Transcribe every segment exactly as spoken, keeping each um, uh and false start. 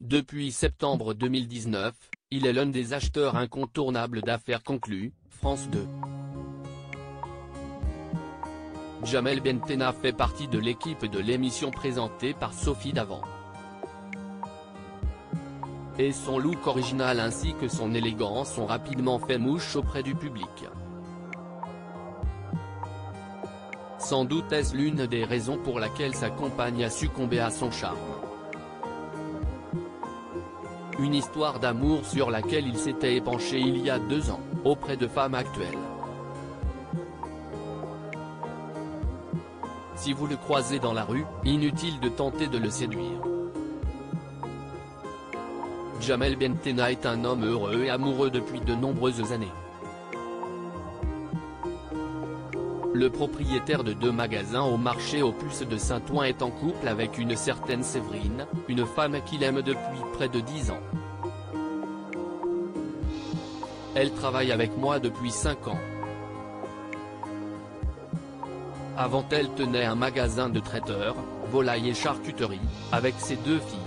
Depuis septembre deux mille dix-neuf, il est l'un des acheteurs incontournables d'Affaires conclues, France deux. Jamel Bentenna fait partie de l'équipe de l'émission présentée par Sophie Davant. Et son look original ainsi que son élégance ont rapidement fait mouche auprès du public. Sans doute est-ce l'une des raisons pour laquelle sa compagne a succombé à son charme. Une histoire d'amour sur laquelle il s'était épanché il y a deux ans, auprès de femmes actuelles. Si vous le croisez dans la rue, inutile de tenter de le séduire. Jamel Bentenna est un homme heureux et amoureux depuis de nombreuses années. Le propriétaire de deux magasins au marché aux puces de Saint-Ouen est en couple avec une certaine Séverine, une femme qu'il aime depuis près de dix ans. Elle travaille avec moi depuis cinq ans. Avant elle tenait un magasin de traiteur, volaille et charcuterie, avec ses deux filles.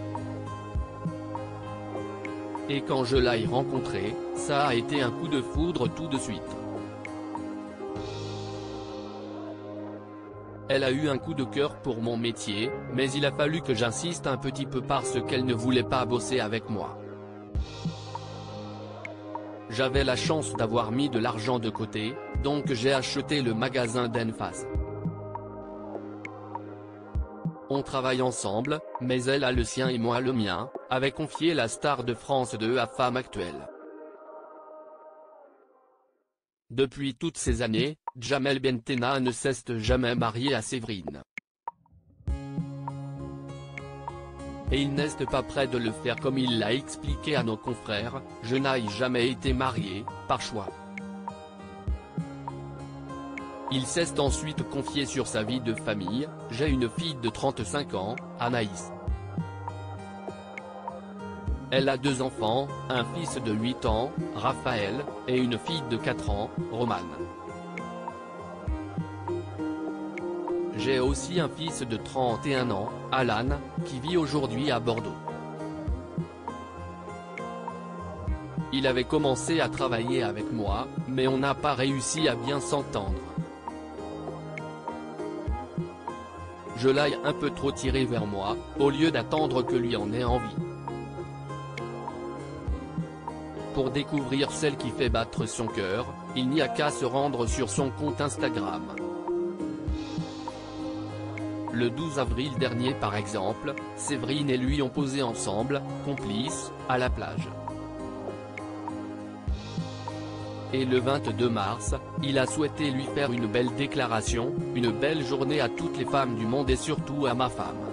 Et quand je l'ai rencontrée, ça a été un coup de foudre tout de suite. Elle a eu un coup de cœur pour mon métier, mais il a fallu que j'insiste un petit peu parce qu'elle ne voulait pas bosser avec moi. J'avais la chance d'avoir mis de l'argent de côté, donc j'ai acheté le magasin d'Enphase. On travaille ensemble, mais elle a le sien et moi le mien, avait confié la star de France deux à Femme Actuelle. Depuis toutes ces années, Jamel Bentenna ne s'est jamais marié à Séverine. Et il n'est pas prêt de le faire comme il l'a expliqué à nos confrères, je n'ai jamais été marié, par choix. Il s'est ensuite confié sur sa vie de famille, j'ai une fille de trente-cinq ans, Anaïs. Elle a deux enfants, un fils de huit ans, Raphaël, et une fille de quatre ans, Romane. J'ai aussi un fils de trente et un ans, Alan, qui vit aujourd'hui à Bordeaux. Il avait commencé à travailler avec moi, mais on n'a pas réussi à bien s'entendre. Je l'ai un peu trop tiré vers moi, au lieu d'attendre que lui en ait envie. Pour découvrir celle qui fait battre son cœur, il n'y a qu'à se rendre sur son compte Instagram. Le douze avril dernier par exemple, Séverine et lui ont posé ensemble, complices, à la plage. Et le vingt-deux mars, il a souhaité lui faire une belle déclaration, une belle journée à toutes les femmes du monde et surtout à ma femme.